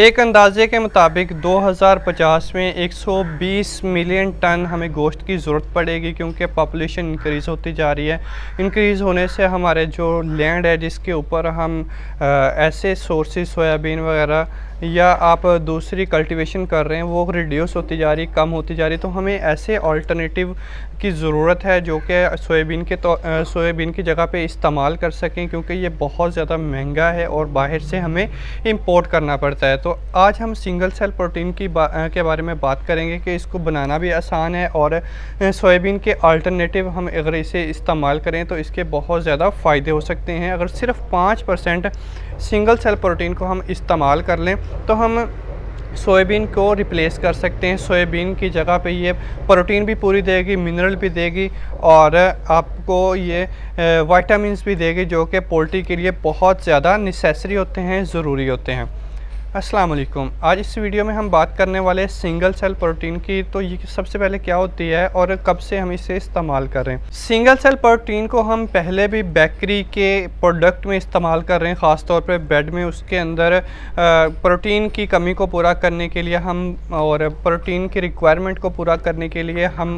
एक अंदाजे के मुताबिक 2050 में 120 मिलियन टन हमें गोश्त की ज़रूरत पड़ेगी, क्योंकि पॉपुलेशन इंक्रीज़ होती जा रही है। इंक्रीज़ होने से हमारे जो लैंड है जिसके ऊपर हम ऐसे सोर्सेज सोयाबीन वगैरह या आप दूसरी कल्टीवेशन कर रहे हैं वो रिड्यूस होती जा रही, कम होती जा रही। तो हमें ऐसे अल्टरनेटिव की ज़रूरत है जो कि सोयाबीन की जगह पे इस्तेमाल कर सकें, क्योंकि ये बहुत ज़्यादा महंगा है और बाहर से हमें इंपोर्ट करना पड़ता है। तो आज हम सिंगल सेल प्रोटीन के बारे में बात करेंगे कि इसको बनाना भी आसान है और सोयाबीन के अल्टरनेटिव हम अगर इसे इस्तेमाल करें तो इसके बहुत ज़्यादा फ़ायदे हो सकते हैं। अगर सिर्फ 5% सिंगल सेल प्रोटीन को हम इस्तेमाल कर लें तो हम सोयाबीन को रिप्लेस कर सकते हैं। सोयाबीन की जगह पे ये प्रोटीन भी पूरी देगी, मिनरल भी देगी और आपको ये विटामिन्स भी देगी, जो कि पोल्ट्री के लिए बहुत ज़्यादा नेसेसरी होते हैं, ज़रूरी होते हैं। अस्सलाम वालेकुम। आज इस वीडियो में हम बात करने वाले सिंगल सेल प्रोटीन की। तो ये सबसे पहले क्या होती है और कब से हम इसे इस्तेमाल कर रहे हैं। सिंगल सेल प्रोटीन को हम पहले भी बेकरी के प्रोडक्ट में इस्तेमाल कर रहे हैं, ख़ास तौर पे ब्रेड में। उसके अंदर प्रोटीन की कमी को पूरा करने के लिए हम और प्रोटीन की रिक्वायरमेंट को पूरा करने के लिए हम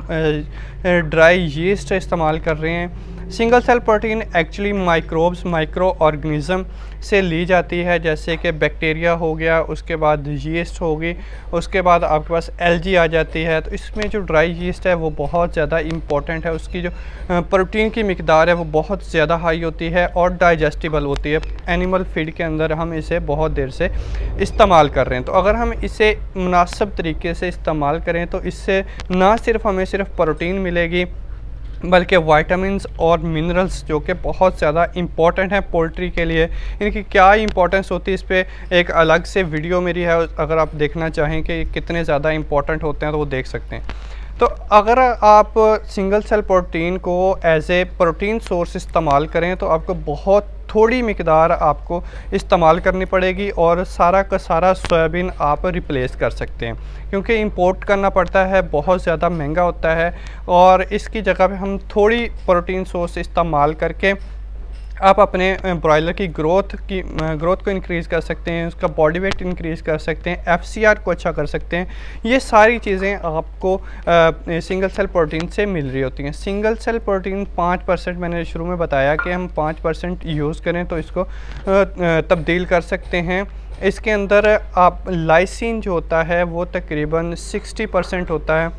ड्राई यीस्ट इस्तेमाल कर रहे हैं। Single cell protein actually microbes, microorganism से ली जाती है, जैसे कि बैक्टीरिया हो गया, उसके बाद यीस्ट होगी, उसके बाद आपके पास एलगी आ जाती है। तो इसमें जो ड्राई यीस्ट है वो बहुत ज़्यादा इम्पॉर्टेंट है। उसकी जो प्रोटीन की मिकदार है वो बहुत ज़्यादा हाई होती है और डाइजेस्टिबल होती है। एनिमल फीड के अंदर हम इसे बहुत देर से इस्तेमाल कर रहे हैं। तो अगर हम इसे मुनासिब तरीके से इस्तेमाल करें तो इससे ना सिर्फ हमें सिर्फ प्रोटीन मिलेगी बल्कि विटामिन्स और मिनरल्स जो कि बहुत ज़्यादा इम्पॉर्टेंट हैं पोल्ट्री के लिए। इनकी क्या इंपॉर्टेंस होती है इस पर एक अलग से वीडियो मेरी है, अगर आप देखना चाहें कि कितने ज़्यादा इम्पॉर्टेंट होते हैं तो वो देख सकते हैं। तो अगर आप सिंगल सेल प्रोटीन को एज ए प्रोटीन सोर्स इस्तेमाल करें तो आपको बहुत थोड़ी मिकदार आपको इस्तेमाल करनी पड़ेगी और सारा का सारा सोयाबीन आप रिप्लेस कर सकते हैं, क्योंकि इंपोर्ट करना पड़ता है, बहुत ज़्यादा महंगा होता है। और इसकी जगह पे हम थोड़ी प्रोटीन सोर्स इस्तेमाल करके आप अपने ब्रॉयलर की ग्रोथ को इंक्रीज़ कर सकते हैं, उसका बॉडी वेट इंक्रीज़ कर सकते हैं, एफसीआर को अच्छा कर सकते हैं। ये सारी चीज़ें आपको सिंगल सेल प्रोटीन से मिल रही होती हैं। सिंगल सेल प्रोटीन 5% मैंने शुरू में बताया कि हम 5% यूज़ करें तो इसको तब्दील कर सकते हैं। इसके अंदर आप लाइसिन जो होता है वो तकरीबन 60% होता है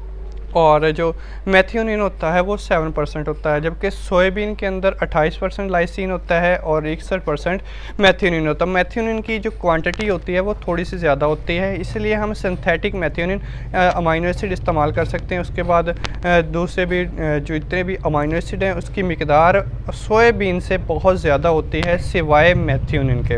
और जो मेथियोनिन होता है वो 7% होता है, जबकि सोयाबीन के अंदर 28% लाइसिन होता है और 61% मेथियोनिन होता है। मेथियोनिन की जो क्वांटिटी होती है वो थोड़ी सी ज़्यादा होती है, इसलिए हम सिंथेटिक मेथियोनिन अमीनो एसिड इस्तेमाल कर सकते हैं। उसके बाद दूसरे भी जो इतने भी अमीनो एसिड हैं उसकी मिकदार सोयाबीन से बहुत ज़्यादा होती है सिवाय मेथियोनिन के।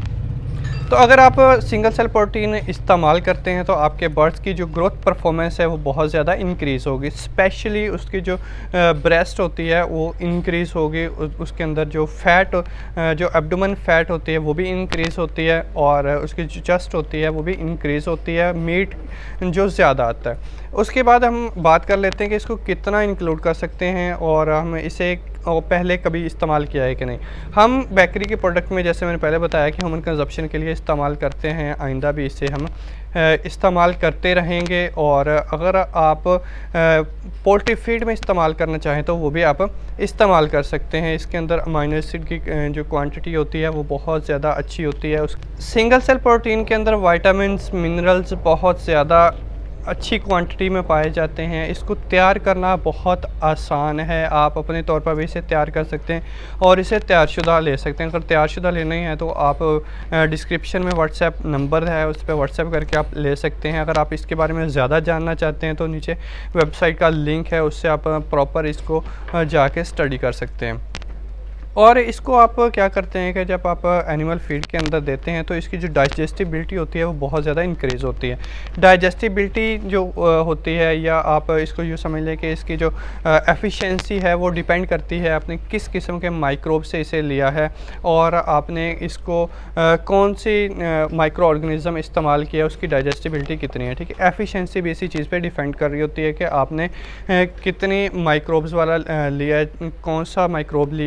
तो अगर आप सिंगल सेल प्रोटीन इस्तेमाल करते हैं तो आपके बर्ड्स की जो ग्रोथ परफॉर्मेंस है वो बहुत ज़्यादा इंक्रीज़ होगी। स्पेशली उसकी जो ब्रेस्ट होती है वो इंक्रीज़ होगी, उसके अंदर जो फ़ैट जो एब्डोमेन फ़ैट होती है वो भी इंक्रीज़ होती है और उसकी जो चेस्ट होती है वो भी इंक्रीज़ होती है, मीट जो ज़्यादा आता है। उसके बाद हम बात कर लेते हैं कि इसको कितना इंक्लूड कर सकते हैं और हम इसे पहले कभी इस्तेमाल किया है कि नहीं। हम बेकरी के प्रोडक्ट में, जैसे मैंने पहले बताया कि ह्यूमन कंजप्शन के लिए इस्तेमाल करते हैं, आइंदा भी इसे हम इस्तेमाल करते रहेंगे। और अगर आप पोल्ट्री फीड में इस्तेमाल करना चाहें तो वो भी आप इस्तेमाल कर सकते हैं। इसके अंदर अमीनो एसिड की जो क्वांटिटी होती है वो बहुत ज़्यादा अच्छी होती है। सिंगल सेल प्रोटीन के अंदर विटामिन्स, मिनरल्स बहुत ज़्यादा अच्छी क्वांटिटी में पाए जाते हैं। इसको तैयार करना बहुत आसान है, आप अपने तौर पर भी इसे तैयार कर सकते हैं और इसे तैयारशुदा ले सकते हैं। अगर तैयारशुदा लेना ही है तो आप डिस्क्रिप्शन में व्हाट्सएप नंबर है, उस पर व्हाट्सएप करके आप ले सकते हैं। अगर आप इसके बारे में ज़्यादा जानना चाहते हैं तो नीचे वेबसाइट का लिंक है, उससे आप प्रॉपर इसको जाके स्टडी कर सकते हैं। और इसको आप क्या करते हैं कि जब आप एनिमल फीड के अंदर देते हैं तो इसकी जो डाइजेस्टिबिलिटी होती है वो बहुत ज़्यादा इंक्रीज़ होती है। डाइजेस्टिबिलिटी जो होती है, या आप इसको यूँ समझ लें कि इसकी जो एफिशिएंसी है वो डिपेंड करती है आपने किस किस्म के माइक्रोब से इसे लिया है और आपने इसको कौन सी माइक्रो ऑर्गेनिज़म इस्तेमाल किया, उसकी डाइजेस्टिबिलिटी कितनी है। ठीक है, एफिशिएंसी भी इसी चीज़ पर डिपेंड कर रही होती है कि आपने कितनी माइक्रोब्स वाला लिया है, कौन सा माइक्रोब लिया है।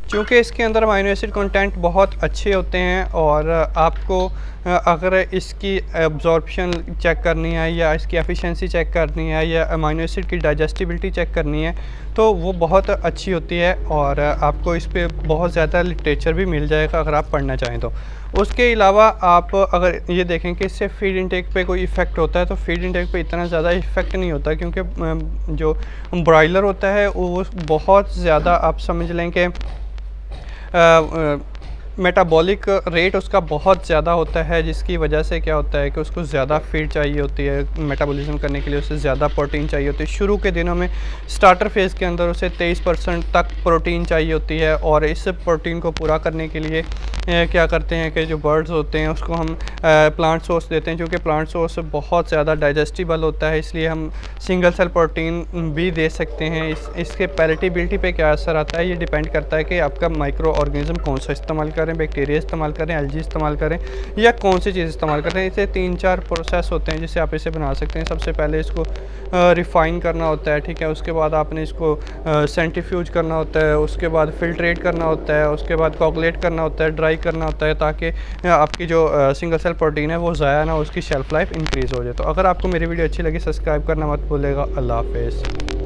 चूँकि इसके अंदर अमाइनो एसिड कंटेंट बहुत अच्छे होते हैं और आपको अगर इसकी एब्जॉर्प्शन चेक करनी है या इसकी एफिशिएंसी चेक करनी है या अमाइनो एसिड की डाइजेस्टिबिलिटी चेक करनी है तो वो बहुत अच्छी होती है और आपको इस पे बहुत ज़्यादा लिटरेचर भी मिल जाएगा अगर आप पढ़ना चाहें तो। उसके अलावा आप अगर ये देखें कि इससे फीड इंटेक पे कोई इफ़ेक्ट होता है तो फीड इंटेक पे इतना ज़्यादा इफ़ेक्ट नहीं होता, क्योंकि जो ब्रॉयलर होता है वो बहुत ज़्यादा आप समझ लें कि मेटाबॉलिक रेट उसका बहुत ज़्यादा होता है, जिसकी वजह से क्या होता है कि उसको ज़्यादा फीड चाहिए होती है मेटाबॉलिज्म करने के लिए, उसे ज़्यादा प्रोटीन चाहिए होती है। शुरू के दिनों में स्टार्टर फेज़ के अंदर उसे 23% तक प्रोटीन चाहिए होती है और इस प्रोटीन को पूरा करने के लिए क्या करते हैं कि जो बर्ड्स होते हैं उसको हम प्लांट सोर्स देते हैं, क्योंकि प्लांट सोर्स बहुत ज़्यादा डाइजेस्टिबल होता है, इसलिए हम सिंगल सेल प्रोटीन भी दे सकते हैं। इसके पैलेटेबिलिटी पे क्या असर आता है, ये डिपेंड करता है कि आपका माइक्रो ऑर्गेनिज्म कौन सा इस्तेमाल करें, बैक्टीरिया इस्तेमाल करें, एल्गी इस्तेमाल करें या कौन सी चीज़ इस्तेमाल करें। इसे 3-4 प्रोसेस होते हैं जिससे आप इसे बना सकते हैं। सबसे पहले इसको रिफ़ाइन करना होता है, ठीक है, उसके बाद आपने इसको सेंट्रीफ्यूज करना होता है, उसके बाद फिल्ट्रेट करना होता है, उसके बाद कोगुलेट करना होता है, ड्राई करना होता है, ताकि आपकी जो सिंगल सेल प्रोटीन है वो ज़ाया ना, उसकी शेल्फ़ लाइफ इंक्रीज़ हो जाए। तो अगर आपको मेरी वीडियो अच्छी लगी सब्सक्राइब करना मत भूलेगा। अल्लाह हाफ़िज़।